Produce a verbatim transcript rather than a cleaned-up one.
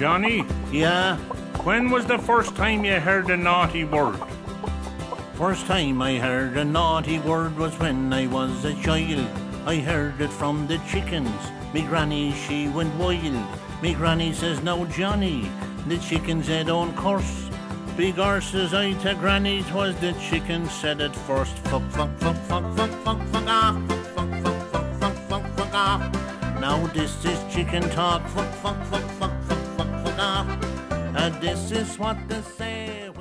Johnny, Yeah, when was the first time you heard a naughty word? first time I heard a naughty word was when I was a child. I heard it from the chickens. Me granny, she went wild. Me granny says, now Johnny, the chickens they don't curse. Big horses I to granny, 'twas the chickens said it first. Fuck, fuck, fuck, fuck, fuck, fuck, fuck off. Fuck, fuck, fuck, fuck, fuck, fuck, fuck off. Now this is chicken talk. Fuck, fuck, fuck, fuck, fuck, fuck, fuck off. And this is what they say.